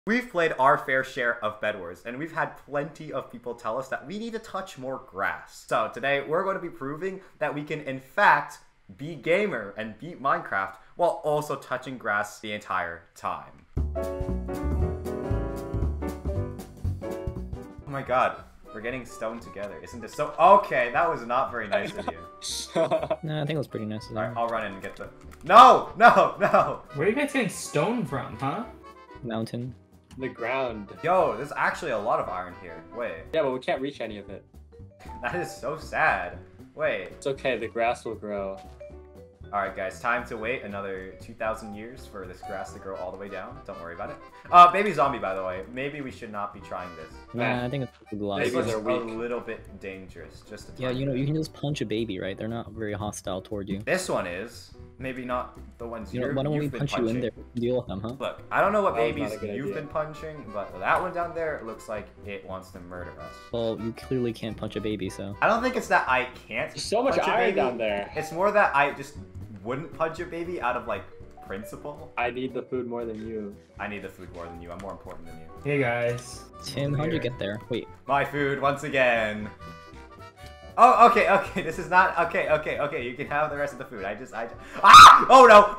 We've played our fair share of Bed Wars, and we've had plenty of people tell us that we need to touch more grass. So today, we're going to be proving that we can, in fact, be gamer and beat Minecraft while also touching grass the entire time. Oh my god, we're getting stoned together. Isn't this so— okay, that was not very nice of you. No, I think it was pretty nice. Alright, I'll run in and get the— No! Where are you guys getting stone from, huh? Mountain. The ground. Yo, there's actually a lot of iron here. Wait, Yeah, but we can't reach any of it. that is so sad. Wait. It's okay, the grass will grow. Alright guys, time to wait another 2,000 years for this grass to grow all the way down. Don't worry about it. Baby zombie, by the way. Maybe we should not be trying this. Nah, I think it's a lot. This Babies looks are weak. a little bit dangerous. Just a Yeah, tiny you know, bit. you can just punch a baby, right? They're not very hostile toward you. This one is. Maybe not the ones You know, you're, why don't we you've been punch punching. you in there and deal with them, huh? Look, I don't know what That was babies not a good you've idea. been punching, but that one down there looks like it wants to murder us. Well, you clearly can't punch a baby, so. I don't think it's that I can't There's so much punch a iron baby. down there. It's more that I just wouldn't punch a baby out of, like, principle. I need the food more than you. I need the food more than you. I'm more important than you. Hey guys. Tim, how'd you get there? Wait, My food once again. Oh, okay. This is not okay. You can have the rest of the food. Ah! Oh no!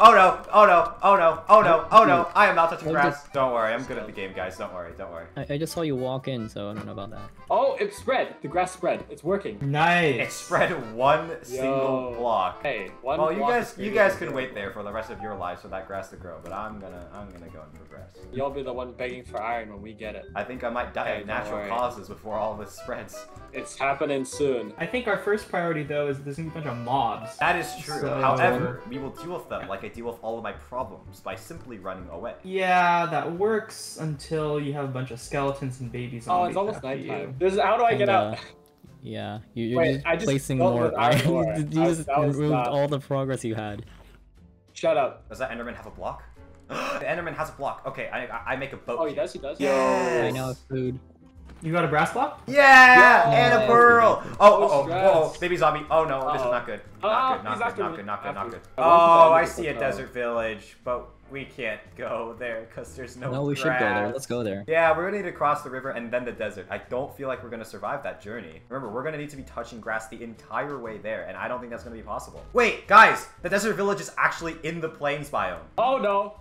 I am not touching Well, grass. Don't worry, I'm good at the game, guys. Don't worry. I just saw you walk in, so I don't know about that. Oh, it spread. The grass spread. It's working. Nice. It spread one single Yo. block. Hey, one Well, you block guys is can bigger. wait there for the rest of your lives for that grass to grow. But I'm gonna go and progress. You'll be the one begging for iron when we get it. I think I might die Hey, of don't natural worry. causes before all this spreads. It's happening soon. I think our first priority though is there's gonna be a bunch of mobs. That is true. So- However, we will deal with them like I deal with all of my problems by simply running away. Yeah, that works until you have a bunch of skeletons and babies. Oh, zombies it's almost after nighttime. you. How do I get out? Yeah, you're Wait, just I just placing filled more with iron iron. ore. You just That was removed not- all the progress you had. Shut up. Does that Enderman have a block? The Enderman has a block. Okay, I make a boat. Oh, he does. He does. Yes. I know it's food. You got a brass block? Yeah, Yeah. and a pearl. Oh, stress. baby zombie. Oh no, this is Uh-oh. not good. Ah, Not he's good. after Not me. good. Not good. Not After good. me. I want to Oh, die I because see a of- desert village, but we can't go there because there's no. No, we should go there. grass. Let's go there. Yeah, we're gonna need to cross the river and then the desert. I don't feel like we're gonna survive that journey. Remember, we're gonna need to be touching grass the entire way there, and I don't think that's gonna be possible. Wait, guys, the desert village is actually in the plains biome. Oh no.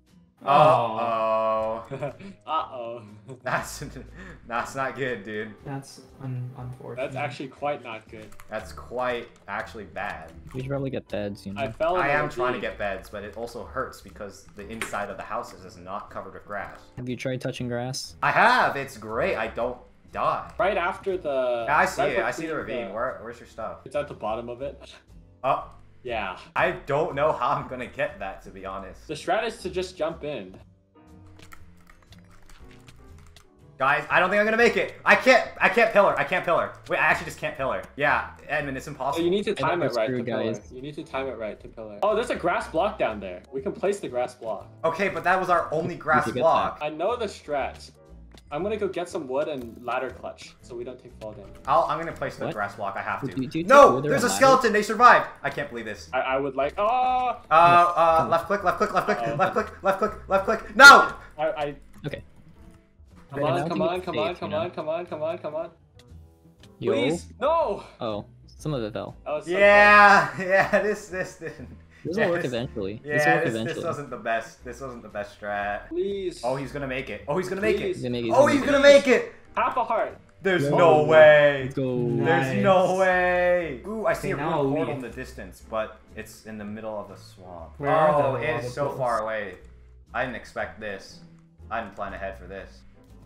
Oh, Uh-oh. that's not good, dude. That's unfortunate. That's actually quite not good. That's quite actually bad. We should probably get beds, you know. I fell in I a am trying to ravine. get beds, but it also hurts because the inside of the houses is not covered with grass. Have you tried touching grass? I have. It's great. I don't die. Right after the... Yeah, I see right it. I see the between ravine. Where's your stuff? It's at the bottom of it. Oh, Yeah. I don't know how I'm gonna get that, to be honest. The strat is to just jump in. Guys, I don't think I'm gonna make it. I can't pillar. I can't pillar. Wait, I actually just can't pillar. Yeah, Edmund, it's So impossible. you need to time we're it right to screwed, pillar. guys. You need to time it right to pillar. Oh, there's a grass block down there. We can place the grass block. Okay, but that was our only grass to get block. I know the strat. I'm gonna go get some wood and ladder clutch so we don't take fall damage. I'm gonna place the What? grass block. I have to. Do you take No, wood or there's a ladder? skeleton. They survived. I can't believe this. I would like... Oh! Left click, left click, left click, Uh-oh. left click, left click, left click. No! Okay. Come Right, I on, don't come think on, it's come safe, on, you come know? on, come on, come on, come on. Yo. Please! No! Oh, some of it fell. That was so Yeah, this didn't. This Yeah, will work eventually. This will Yeah, work this eventually. wasn't the best. This wasn't the best strat. close. Please. Oh, he's gonna make it. Oh, he's gonna make Please. it. He's gonna Oh, he's gonna make it. Half a heart. There's Yo. no way. Let's go. Nice. There's no way. Ooh, I see a Okay, now real I'll portal leave. in the distance, but it's in the middle of the swamp. Where are Oh, the it lava is so pools? far away. I didn't expect this. I didn't plan ahead for this.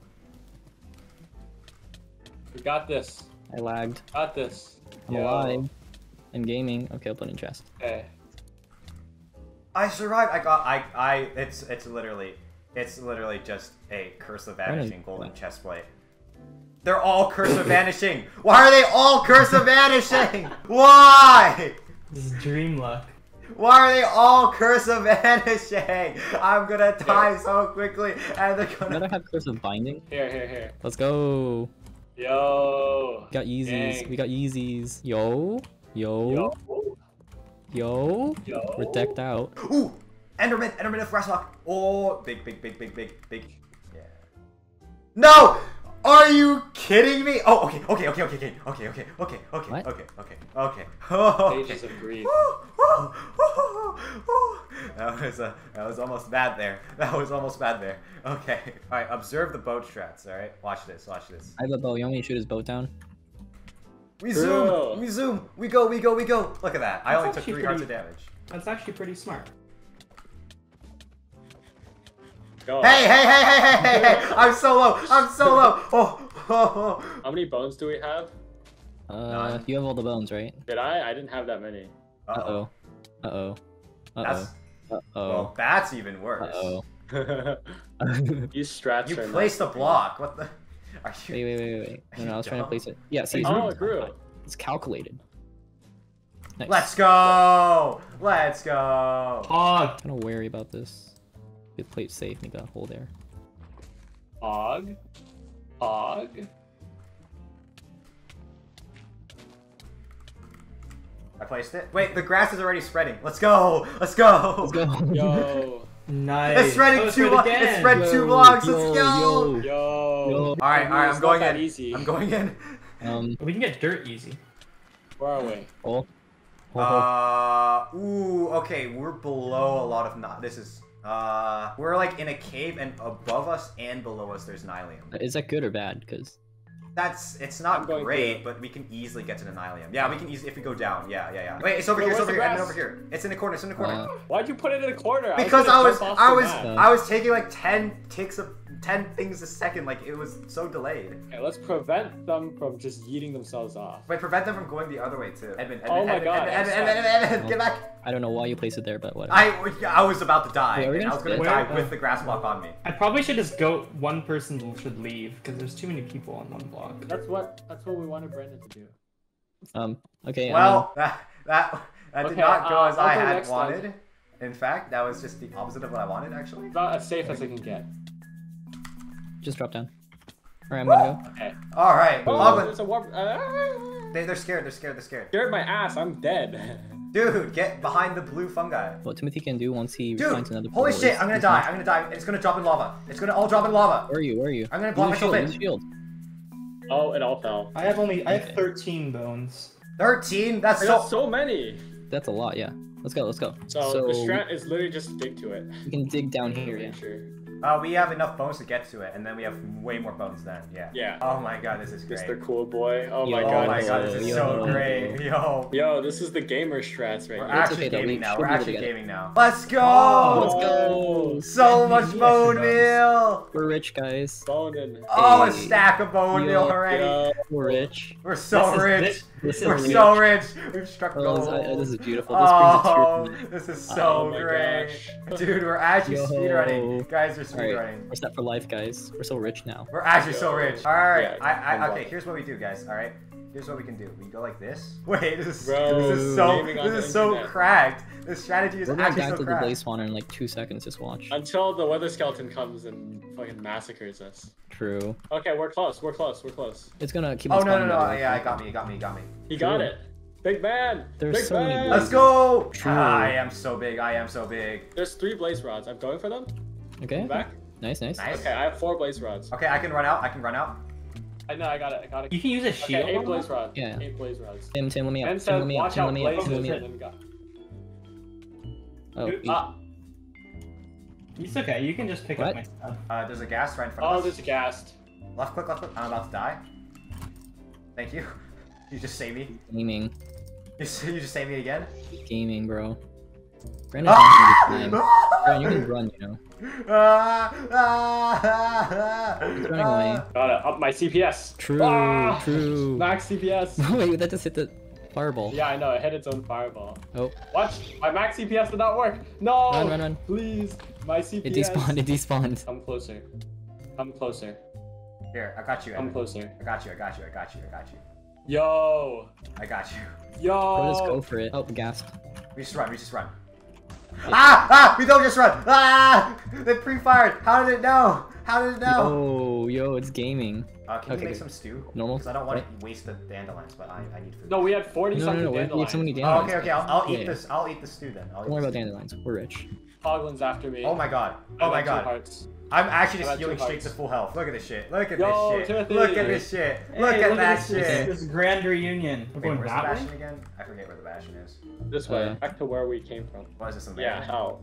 We got this. I lagged. Got this. I'm Yo. alive. And gaming. Okay, I'll put it in chest. Okay. I survived. It's literally just a curse of vanishing golden chest plate. They're all curse of vanishing. Why are they all curse of vanishing? Why? This is dream luck. Why are they all curse of vanishing? I'm gonna die so quickly, and they're Gotta gonna. have cursive binding. Here. Let's go. Yo. We got Yeezys. Dang. We got Yeezys. Yo. Yo. Yo. Yo. We're decked out. Ooh, Enderman of Grasslock. Oh, big. Yeah. No! Are you kidding me? Oh, okay. What? Pages of grief. That was almost bad there. Okay. Alright, observe the boat strats, alright? Watch this. I have a bow. You want me to shoot his boat down? We Bro. zoom! We go! Look at that. I only That's took actually 3 hearts of pretty- damage. That's actually pretty smart. Go. Hey! I'm so low! Oh. How many bones do we have? None. You have all the bones, right? Did I? I didn't have that many. Uh-oh. Uh-oh. That's, Uh-oh. well, that's even worse. Uh-oh. These strats You are placed a block. What the? Are you? Wait. No, I was trying to place it. Yeah, see, Oh, it grew. it's calculated. Nice. Let's go! Hog. Kind of wary about this. Good plate safe. Make a hole there. Og. I placed it. Wait, the grass is already spreading. Let's go! Let's go! Let's go. Yo. Nice. It's spreading Oh, two spread blocks. again. It's spread Yo, 2 blocks. Let's yo, go! yo. Yo. All right. It's I'm going not that in. easy. I'm going in. We can get dirt easy. Where are we? Oh. Okay, we're below a lot of this is we're like in a cave, and above us and below us there's Nylium. Is that good or bad? Because It's not I'm going great, through. but we can easily get to the Nylium. Yeah, we can easily if we go down. Yeah. Wait, it's over here, Where's the and grass? over here. It's in the corner, Why'd you put it in a corner? Because gonna I was jump off the map. I was taking like 10 things a second, like it was so delayed. Okay, let's prevent them from just yeeting themselves off. Wait, prevent them from going the other way too. Edmund, Oh my God, Edmund, get back! I don't know why you placed it there, but whatever. I was about to die. Wait, are we and I gonna was gonna split? die with the grass block on me. I probably should just go. One person should leave because there's too many people on one block. That's what we wanted Brandon to do. Okay. Well, that did Okay, not go as I'll I go had next wanted. then. In fact, that was just the opposite of what I wanted, actually. About as safe as I can get. just drop down. Alright, I'm gonna go. Okay. All right, Oh, Hoglin. there's a warp. They're scared. Scared my ass. I'm dead. Dude, get behind the blue fungi. What Timothy can do once he Dude, finds another holy portal shit! is- I'm gonna is die. not- I'm gonna die. It's gonna drop in lava. It's gonna all drop in lava. Where are you? Where are you? I'm gonna block Use myself shield, in. use shield. Oh, it all fell. I have Okay. 13 bones. 13. That's I so. got so many. That's a lot, yeah. Let's go. So the strat is literally just stick to it. you can dig down here, yeah. Sure. We have enough bones to get to it, and then we have way more bones then. Yeah. Yeah. Oh my god, this is great. Mr. Cool Boy. Oh my Yo. Oh god. my god, this is so Yo. great. Yo. Yo, this is the gamer strats right We're here. actually okay, though, gaming we now. should We're be able to actually get it. gaming now. Let's go! Oh, Let's go! So much Yes, bone it meal! We're rich, guys. Bonin. Oh, a Hey. stack of bone meal Yo. already. Yo. We're rich. We're so rich. This We're is so rich. We've struck Oh, gold. this is beautiful. This brings a Oh, tear to me. this is Oh so my great. gosh. Dude, we're actually Yo. speedrunning. Guys, we're Alright, speedrunning. we're set for life, guys. We're so rich now. We're actually so rich. Alright, Yeah, okay, here's what we do, guys. Alright, here's what we can do. We go like this. Wait, this is Bro, gaming on this is the so internet. cracked. This strategy is We're gonna actually dive so to the blaze cracked. spawner in like 2 seconds. Just watch. Until the weather skeleton comes and fucking massacres us. True. Okay, we're close. We're close. It's gonna keep Oh on no spawning. no by no! the way. Yeah, I got me. He got True. it. Big man. There's Big so many man. blaze- Let's go! True. I am so big. I am so big. There's 3 blaze rods. I'm going for them. Okay. Back. Nice. Nice. Okay, I have 4 blaze rods. Okay, I can run out. I know. I got it. You can use a Okay, shield. 8 on blaze that? rods. Yeah. 8 blaze rods. Tim, let me up. And Tim, said, let me up. watch Tim, out, let me up. blazes, Tim, let me and up. then got. Oh, Dude, Ah. It's okay. You can just pick What? up my stuff. There's a gas right in front Oh, of us. there's a ghast. Left click. I'm about to die. Thank you. You just saved me. Gaming, You just saved me again. gaming, bro. Brandon's not gonna be time. Brandon, you can run, you know. He's running away. Got it. Up my CPS. True. Ah! True. Max CPS. Wait, that just hit the fireball. Yeah, I know. It hit its own fireball. Oh, Watch. My max CPS did not work. No. Run. Please. My CPS. it despawned. It despawned. Come closer. Come closer. Here, I got you. Come Edmund. closer. I got you. Yo. I got you. Bro, just go Yo. for it. Oh, gasped. We just run. Ah! We don't just run. Ah! They pre-fired. How did it know? How did it know? Yo, it's gaming. Can Okay, you make good. some stew? Normal? Because I don't want to waste the dandelions, but I need food. No, we had 40 No, something we have dandelions. so many Oh, dandelions. okay. I'll eat Yeah. this. I'll eat the stew then. Don't worry about dandelions. We're rich. Hoglin's after me. Oh my god. I Oh my got 2 god. hearts. I'm actually I just got 2 healing straight hearts. to full health. Look at this shit. Look at Yo, this shit. Timothy. Look at this shit. Look Hey, at that this, shit. This grand reunion. We're Wait, going where's the that bastion way? again? I forget where the bastion is. This way, back to where we came from. What is this? A Yeah, man? how?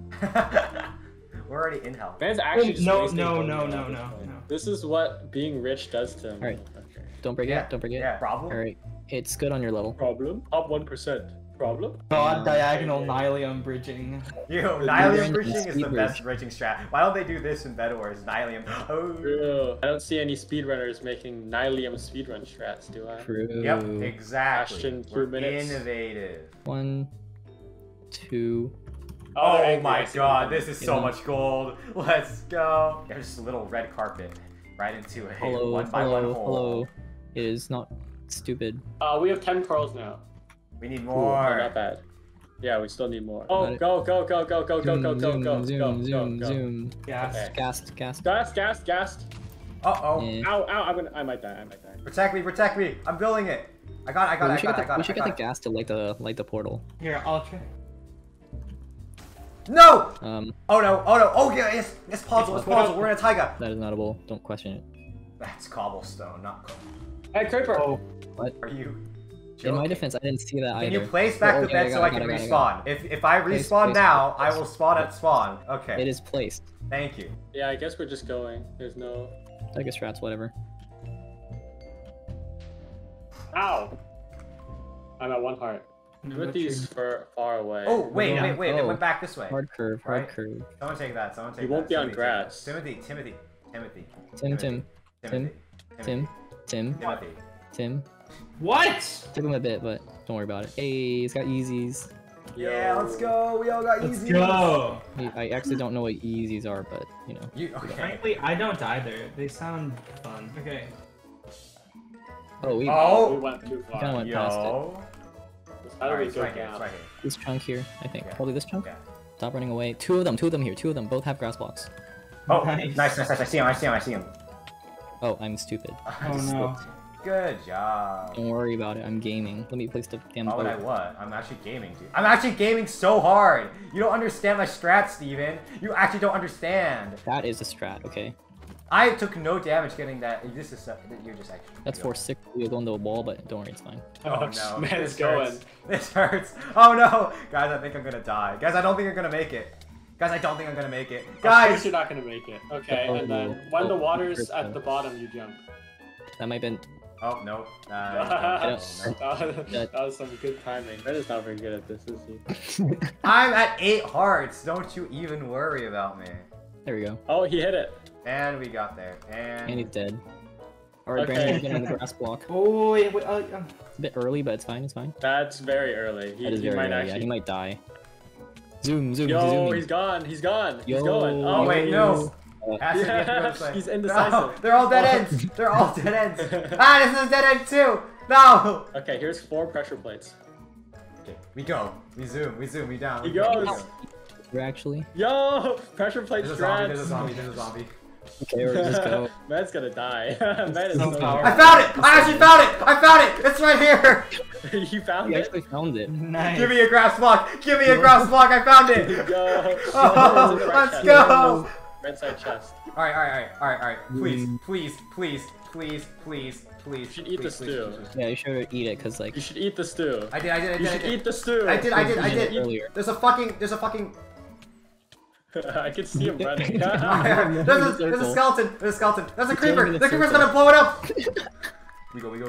We're already in hell. Man's actually just No, wasting no, gold no, at no, this no, point. no. This is what being rich does to him. Alright. Okay. Don't forget. Don't forget. Yeah, problem? Alright. It's good on your level. Problem? Up 1%. Problem? God, Um, diagonal Nylium bridging. Yo, Brandon Nylium bridging is the speed best bridge. bridging strat. Why don't they do this in Bed Wars? Nylium. Oh. True. I don't see any speedrunners making Nylium speedrun strats, do I? True. Yep, exactly. Bastion, 2 We're minutes. innovative. 1, 2. Oh, they're my angry. god, this is so Yeah. much gold. Let's go. There's just a little red carpet right into a Hello, one by one hello, hole. hello. It is not stupid. We have 10 pearls now. We need Oh, more. not bad. Yeah, we still need more. Oh, Got it. go, go, go, go, go, go, go, go, Zoom, go, zoom, go, zoom, go, go. zoom. Gas. Okay. Gassed. Gas. Uh-oh. Yeah. Ow, ow, I might die. Protect me. I'm building it. I got it. We should get the gas to light the portal. Here, I'll try. No! Um, Oh no, oh yeah, it's puzzle, We're in a taiga. that is not a bull. Don't question it. That's cobblestone, not cobble. Hey, Creeper! Oh, Are you In my joking? defense, I didn't see that Can either. you place back Oh, the okay, bed so got I it, can got it, respawn? If I Place, respawn place, now, place. I will spawn at spawn. Okay. It is placed. Thank you. Yeah, I guess we're just going. There's no... I guess rats, whatever. Ow! I'm at 1 heart. Put these far away. Oh wait, Yeah. wait. It Oh. went back this way. Hard curve. Right. Someone take that. You won't be on Timothy, take grass. that. Timothy. Tim. What? Took him a bit, but don't worry about it. Hey, it's got easies. Yeah, let's go. We all got Let's easy. go. I actually don't know what easies are, but you know. You okay? Frankly, I don't either. They sound fun. Okay. Oh, we We Oh, went too kinda far. went past it. yo. How do we Alright, it's go right here. down? It's right here. This chunk here, I think. Yeah. Probably this chunk. Yeah. Stop running away. Two of them here. Two of them. Both have grass blocks. Oh, Nice. nice. I see him. Oh, I'm stupid. I Oh just no. slipped. Good job. Don't worry about it. I'm gaming. Let me place the damn Oh, and I boat. what? I'm actually gaming, dude. I'm actually gaming so hard. You don't understand my strat, Steven. You actually don't understand. That is a strat, okay? I took no damage getting that. This is you're just actually. That's for 6 wheels on the wall, but don't worry, it's fine. Oh no, Man, this it's going. hurts. This hurts. Oh no, guys, I think I'm gonna die. Guys, I don't think I'm gonna make it. Guys, I don't think I'm gonna make it. Of course Guys. you're not gonna make it. Okay, and then when the water's at the bottom, you jump. That might have been. Oh no. That was some good timing. That is not very good at this, is he? I'm at 8 hearts. Don't you even worry about me. There we go. Oh, he hit it. And we got there. And And he's dead. Alright, Okay. Brandon, get on the grass block. Oh wait. It's a bit early, but it's fine, it's fine. That's very early. That is He very might early, yeah, actually. he might die. Zoom, Yo, zooming. he's gone. He's gone. He's Yo. going. oh wait, no. Uh, Has to be at the other side. He's No, indecisive. they're all dead ends. They're all dead ends. Ah, this is a dead end too. No. Okay, here's 4 pressure plates. Okay, we go. We zoom. We down. He we go, we goes. go. We're actually. Yo, pressure plate There's a strats. zombie. There's a zombie. Okay, we're just go. Man's gonna die. Man is So so powerful. I found it. I actually found it. I found it. It's right here. You found We it? actually found it. Nice. Give me a grass block. Give me a grass block. I found it. Yo. Oh, It's in the let's chest. go. Right side chest. All right. Please. You should eat the stew. Yeah, you should eat it, cause like. You should eat the stew. I did. You should eat the stew. I did. Earlier. There's a fucking. I can see him running. There's a skeleton. There's a creeper. It's going in a The creeper's circle. gonna blow it up. We go.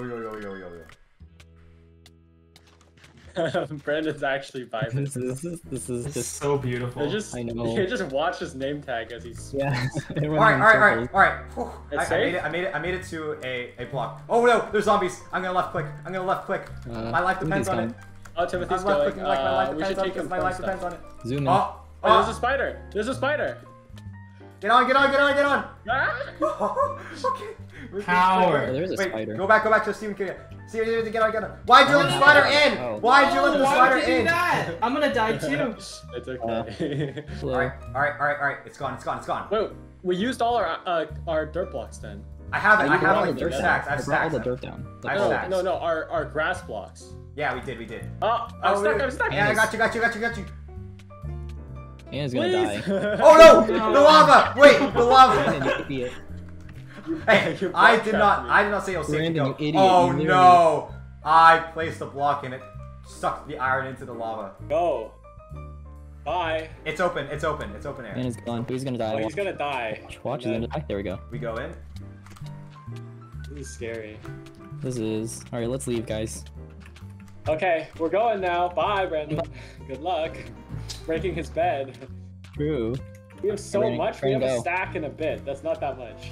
Brandon's actually vibing. This is This is just. so beautiful. You just, I know. you just watch his name tag as he's. Yeah. All right. Whew. It's I made it to a block. Oh no, there's zombies. I'm gonna left click. My life depends on it. Oh, Timothy's I'm left going. clicking like my life We should depends on it take him because my life first. depends on it. Zoom in. Oh, Oh, there's a spider. There's a spider. Get on. Ah! Okay. Power. Oh, there's a Wait, spider. Go back to Steven King. Steven, get on. Why'd you let the spider in? Oh. Why'd you let the Why spider would you do in? that? I'm gonna die too. It's okay. Hello. Alright. It's gone. Whoa. we used all our dirt blocks then. I have You like brought all the 3 dirt stacks. down. I have I brought all stacks. the dirt down. I have No, stacks. no, our grass blocks. Yeah, we did. Oh, I'm stuck. wait. I'm stuck. Yeah, I got you. Man is gonna Please. die. Oh no! The lava! Wait, the Brandon, lava! you idiot. Hey, You I block did trapped not. me. I did not say it was safe to Brandon, go. you idiot, Oh you literally- no! I placed a block and it sucked the iron into the lava. Go. Bye. It's open. It's open. It's open Man air. is gone. He's gonna die. Oh, he's gonna die. Watch, he's gonna die. There we go. We go in. This is scary. This is. Alright, let's leave, guys. Okay, we're going now. Bye, Brandon. Good luck. Breaking his bed. True. We have so Brandon, much. We have Brandon, a go. stack and a bit. That's not that much.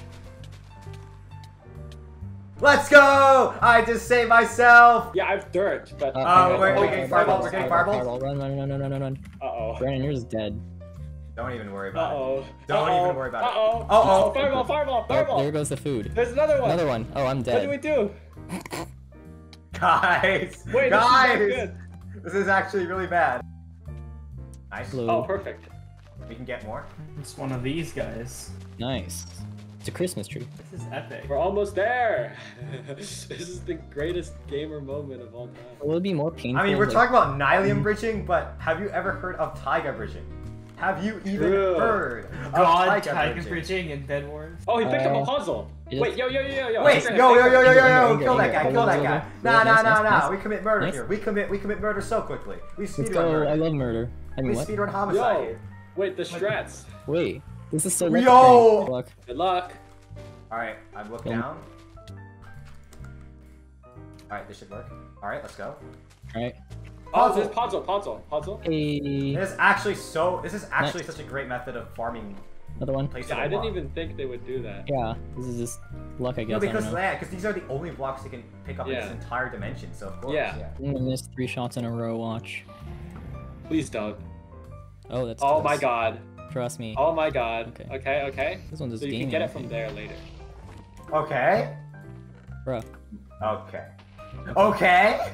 Let's go! I just saved myself. Yeah, I have dirt, but. we're getting fireball, we're getting fireball. Run. Uh-oh. Brandon, yours is dead. Don't even worry about it. Uh-oh. Don't even worry about it. Uh-oh. Uh-oh. Fireball. Oh, there goes the food. There's another one. Another one. Oh, I'm What dead. do we do? Guys! Wait, guys! this is not good. This is actually really bad. Nice. Hello. Oh, perfect. We can get more. It's one of these guys. Nice. It's a Christmas tree. This is epic. We're almost there. This is the greatest gamer moment of all time. Will it be more painful? I mean, we're like- talking about Nylium bridging, but have you ever heard of Taiga bridging? Have you even True. heard of God, Taiga Tiger bridging? bridging and Bed Wars. Oh, he picked up a Uh, puzzle. yeah. Wait, yo. Wait, Anger, yo, Anger, kill that anger, guy, anger, kill that anger, guy. anger. Nah, Nice. we commit murder Nice. here. We commit murder so quickly. We Let's speedrun go. murder. I love murder. I mean, We what? speedrun homicide Yo, here. wait, the strats. Wait. This is so Yo! lucky. Good luck. Good luck. Alright, I look Yeah. down. Alright, this should work. Alright, let's go. Alright. Oh, this is puzzle. Hey. This is actually such a great method of farming Another one. places. Yeah, I didn't even think they would do that. Yeah. This is just luck, I guess. No, because I don't know. because these are the only blocks you can pick up in Yeah. this entire dimension. So of course, Yeah. I'm gonna miss 3 shots in a row. Watch. Please don't. Oh, that's. Oh close. my god. Trust me. Oh my god. Okay. Okay. This one's just So you can gaming, get I it from think. there later. Okay. Bruh. Okay. Okay.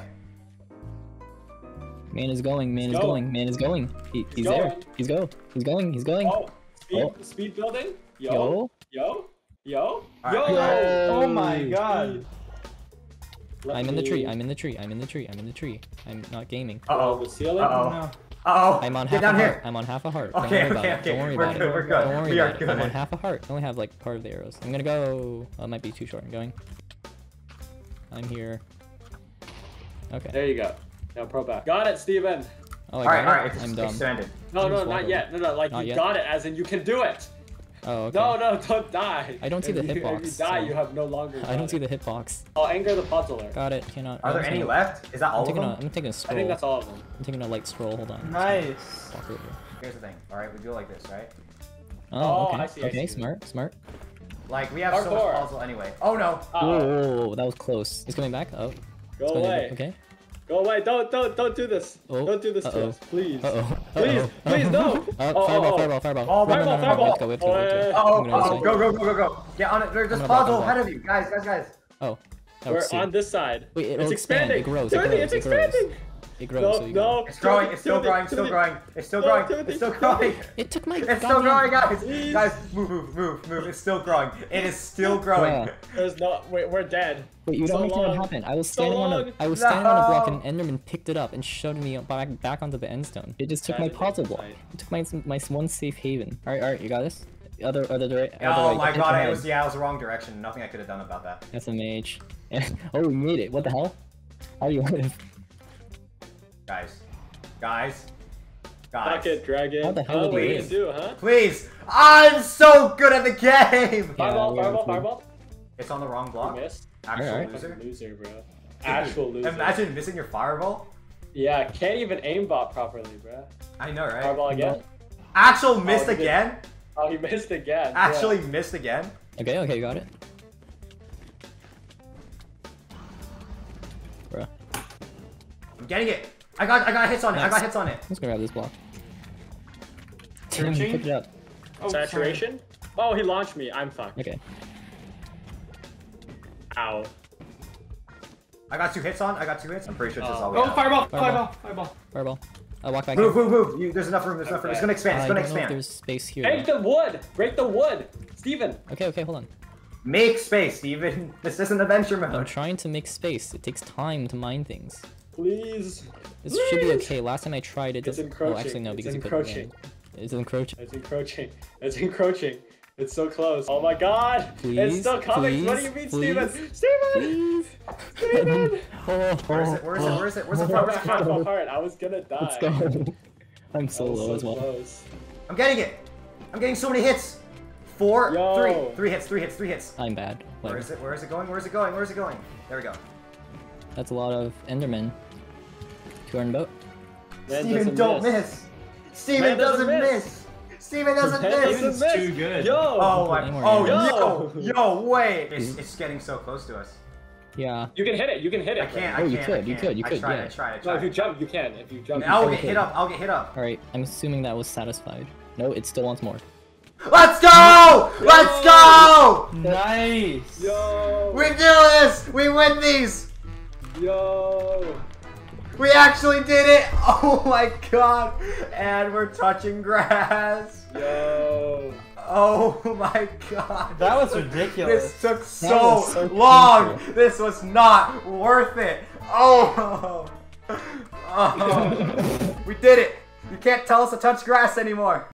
Man is going. Man is Go. going. Man is going. He's going. there. He's going. He's going. Oh, Oh. speed building? Yo. Yo. Yo. Alright. Yo. Oh my god. Let I'm in the me- tree. I'm in the tree. I'm not gaming. Uh The ceiling? oh. No. Uh oh. I'm on Get half a down heart. here. I'm on half a heart. Okay, Don't worry about okay, it. okay. Don't worry We're about good, it. we're good. Don't worry We are about it. I'm on good. half a heart. I only have like part of the arrows. I'm gonna go. Oh, it might be too short. I'm going. I'm here. Okay. There you go. Now pro back. Got it, Steven. Oh, I Alright, got alright. it. It's I'm dumb. extended. No, Just not walk yet. No, like Not you yet? got it, as in you can do it. Oh, okay. No, don't die. I don't see If the you- hitbox, If you die, so- you have no longer. I don't got see it. the hitbox. I'll anger the puzzler. Got it. Cannot. Are there I'm any taking- left? Is that all I'm of taking, them? I'm taking a I scroll. think that's all of them. I'm taking a light scroll. Hold on. Nice. Walk over. Here's the thing. Alright, we do it like this, right? Oh, Oh, okay. I see, I Okay, see. smart. Like we have so Parkour. much puzzle anyway. Oh no. Uh-oh. Whoa, that was close. He's coming back. Oh. Go It's going away. Okay. Go away. Don't do this. Oh, Don't do this to uh-oh. us, please. Uh-oh. Please, Uh-oh. please, no. Fireball. Oh, Run, fireball, no, fireball. We have to go, we have to go. Oh, I'm gonna go this way. go. Get on it. There's I'm this gonna block, puzzle I'm ahead of you. Guys. Oh. That We're was sick. on this side. Wait, it's it'll expand. expanding. It grows. Timothy, It it's grows. expanding. It grows. No, so you no. It's growing. It's still Timothy, growing. Still Timothy. growing. It's still No, growing. Timothy, It's still Timothy. growing. It took my. It's still growing, guys. Please. Guys, move. It's still growing. It is still growing. Bruh. There's no. Wait, we're dead. Wait, you So don't make what long. happened. I was So standing on long. a block and No. Enderman picked it up and shoved me back onto the end stone. It just took That my is puzzle block. insane. It took my one safe haven. All right, you got this. Other Oh my right. god, Ahead. it was the wrong direction. Nothing I could have done about that. That's a mage. Oh, we made it. What the hell? How do you live? Guys. Pocket dragon. How the hell Oh, did what you do you live? do, huh? Please. I'm so good at the game. Fireball, Yeah, fireball. It's on the wrong You block. missed. Actual Alright. loser. Fucking loser, bro. Actual loser. Imagine missing your fireball. Yeah, can't even aimbot properly, bro. I know, right? Fireball again? Actual missed he did. again. Oh, he missed again. Actually missed again. Okay, got it. Bruh. I'm getting it. I got hits on it. I got Nice. hits on it. I'm just gonna grab this block. Damn, he Searching? picked it up. Oh, Saturation? Oh, he launched me. I'm fucked. Okay. Ow. I got 2 hits on. I'm pretty sure this is all we Oh, have. fireball. Fireball. I'll walk back Move. in. There's enough room. It's gonna expand. It's I gonna don't know if expand. there's space here. Break though. the wood! Break the wood! Steven! Okay, okay, hold on. Make space, Steven. This isn't adventure I'm mode. trying to make space. It takes time to mine things. Please. This should be okay. Last time I tried it, It's doesn't. encroaching. Oh, actually no, It's because encroaching. you put it in. It's encroaching. It's encroaching. It's encroaching. It's so close. Oh my god! It's Please, still coming! What do please, you mean, please, Steven? Steven! Please. Steven! Oh, Where is it? Where is it? Where is it? Where's the front? Where's the Half a front? heart. I was gonna die. Let's go. I'm so I was low as well. close. I'm getting it. I'm getting so many hits. 4, Yo. 3 hits. 3 hits. 3 hits. I'm bad. Where is it? Where is it going? Where is it going? Where is it going? There we go. That's a lot of Endermen. 200 boat. Man Steven, doesn't don't miss. miss. Steven Man doesn't doesn't miss. Steven doesn't Man miss. doesn't miss. too good. Yo! Oh my! Anymore, Oh yo. yo! Wait! It's getting so close to us. Yeah. You can hit it. You can hit it. I can't. Oh, I you can't. could, I you can't. could, you I could, tried. yeah. I tried. No, if you jump, you can. If you jump, I'll you get can. hit up. I'll get hit up. Alright, I'm assuming that was satisfied. No, it still wants more. Let's go! Let's go! Nice. Yo! We do this! We win these! Yo! We actually did it! Oh my god! And we're touching grass. Yo! Oh my god. That was ridiculous. This took was so so long. painful. This was not worth it. Oh. Oh. We did it. You can't tell us to touch grass anymore.